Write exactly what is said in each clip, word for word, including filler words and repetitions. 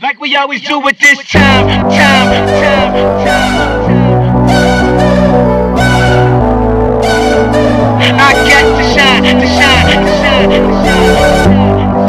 Like we always do with this time, time, time, time, time. I get to shine, to shine, to shine, to shine.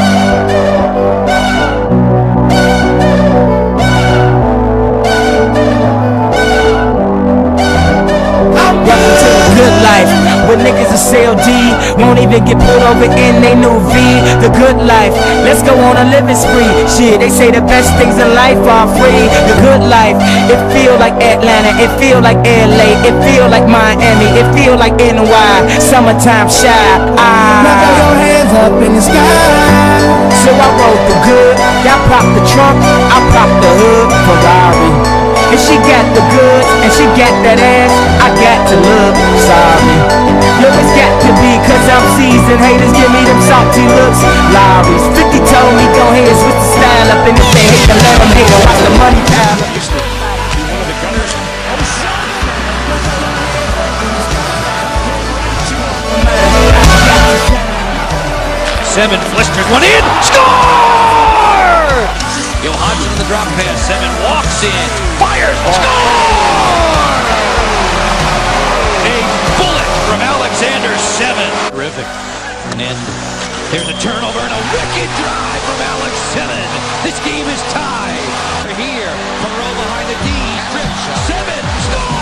Welcome to the good life, where niggas are C L D, won't even get pulled over in they new V. The good life, let's go on a living spree. Shit, they say the best things in life are free. The good life, it feel like Atlanta, it feel like L A, it feel like Miami, it feel like N Y, summertime shy. Ah. Now throw your hands up in the sky. So I wrote the good, y'all pop the trunk, I pop the hood, Ferrari. And she got the goods, and she got that ass, I got to look sorry. Yo, it's got to be, cause I'm seasoned. Haters give me them salty looks, Lowry's. fifty told me go ahead, switch the style up. And if they hate to let them hate, and watch the money pile up. Semin flisters one in, score! Yo, Hodgson in the drop pass, Semin walks in, fires, score! A bullet from Alexander Semin. Terrific. And there's a turnover and a wicked drive from Alex Semin. This game is tied. Here, Perot behind the D, strips, Semin, score!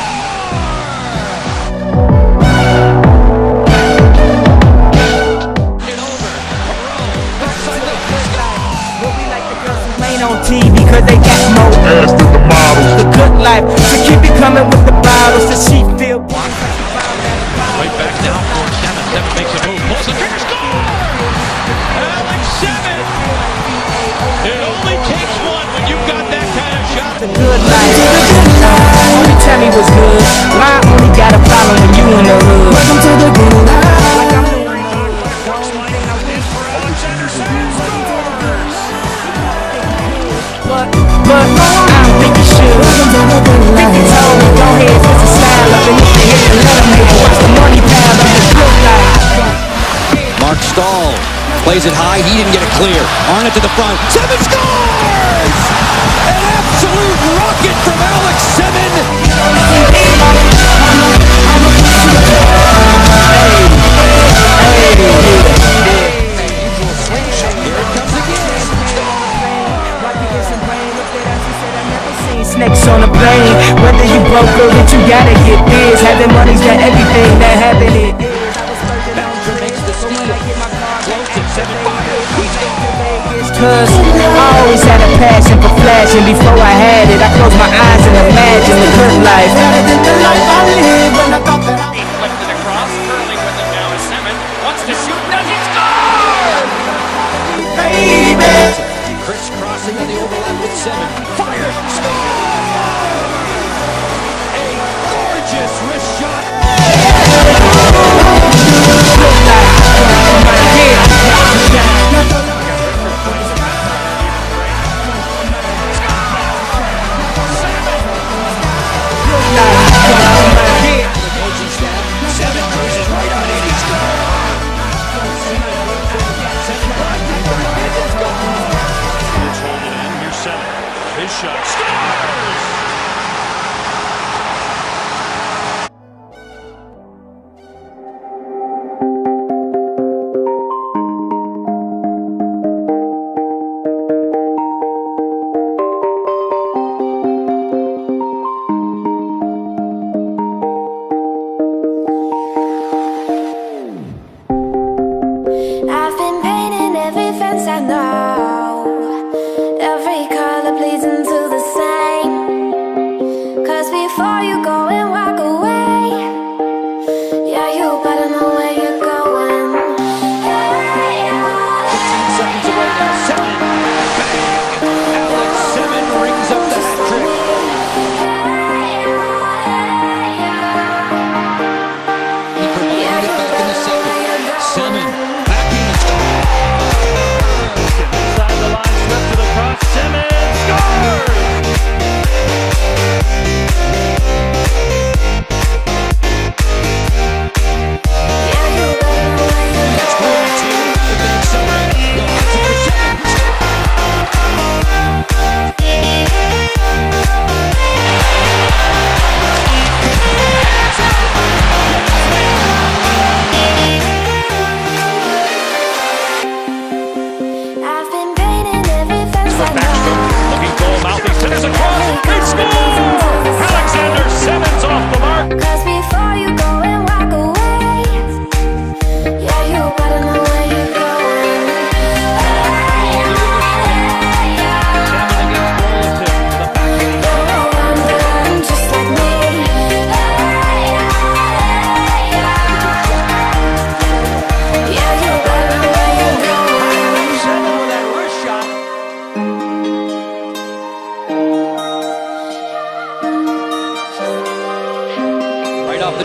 On T V cause they got more ass than the models. The good life, so keep it coming with the bottles. The sheep feel right back now for Semin. Semin makes a move, pulls the trigger, score! Alex Semin! It only takes one when you've got that kind of shot. The good life, only tell me what's good. Why only got a problem when you in the hood? Welcome to the good life. But I don't think you should. fifty told me go ahead, switch the style up. And if they hit the let them hate it, watch the money pile up. The good life. Mark Stahl plays it high, he didn't get it clear. Arnott to the front, Semin scores! An absolute rocket from Alex Semin! Snakes on a plane, whether you broke or rich, you gotta get biz. Having money's got everything that having it is. Cause I always had a passion for flashing. Before I had it, I closed my eyes and imagined the good life. Better than the life I lived when I thought that I lifted across, curling with it now is Semin. Wants to shoot, does he score? baby. Crisscrossing on the overlap with Semin. Fire! Score! A gorgeous wrist shot. Semin cruises right on it. He's gone. It's holding in. Here's Semin. His shot scores. I've been painting every fence I know, every color bleeds into the same. Cause before you go and walk away, yeah, you better know where you're going. Hey, fifteen seconds away now. Semin. Bang! Alex Semin rings up the hat trick. He provided it back in the second. Semin. Inside the line, swept to the cross. Semin scores!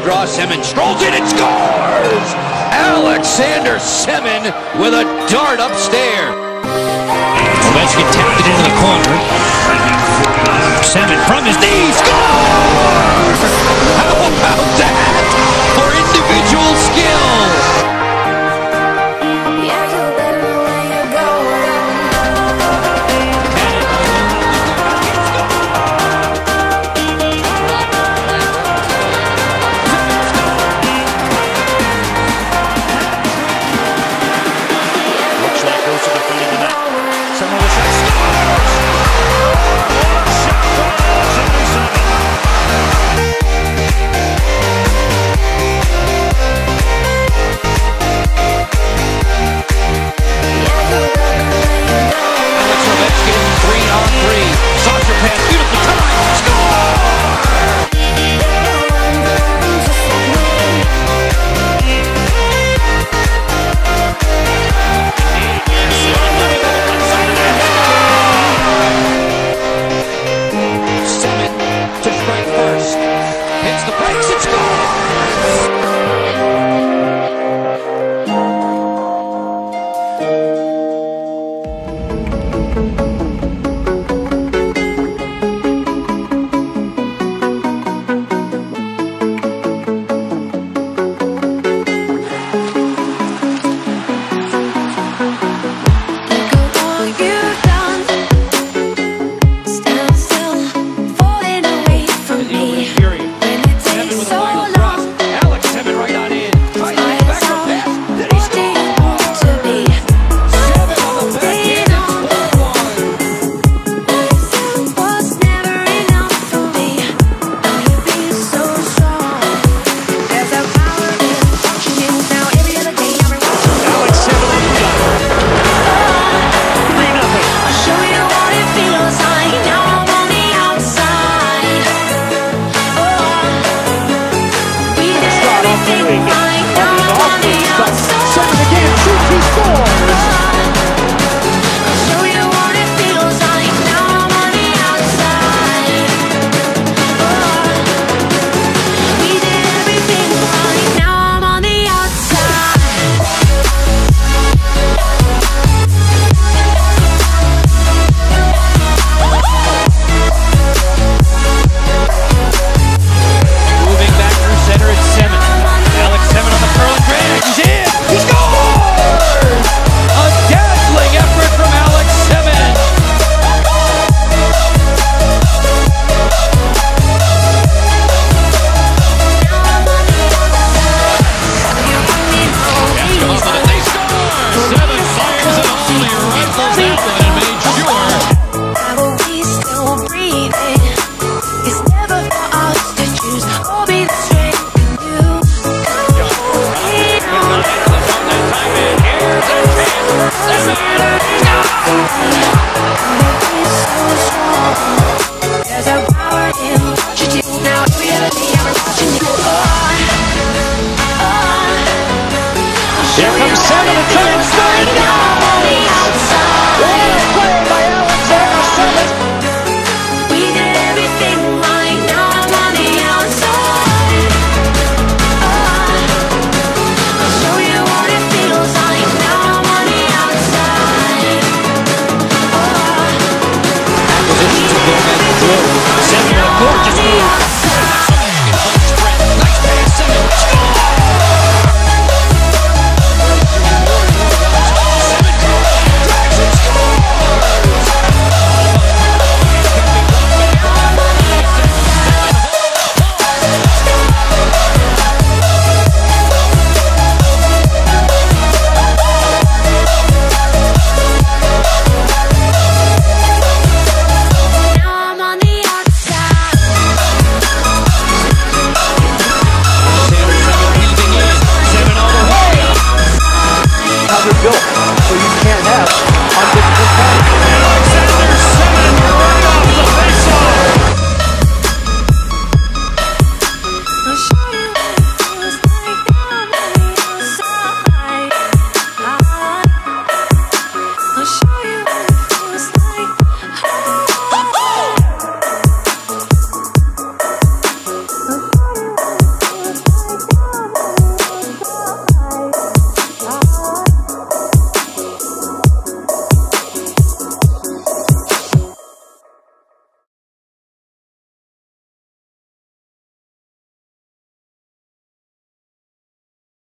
draw. Semin strolls in and scores! Alexander Semin with a dart upstairs. Ovechkin tapped it into the corner.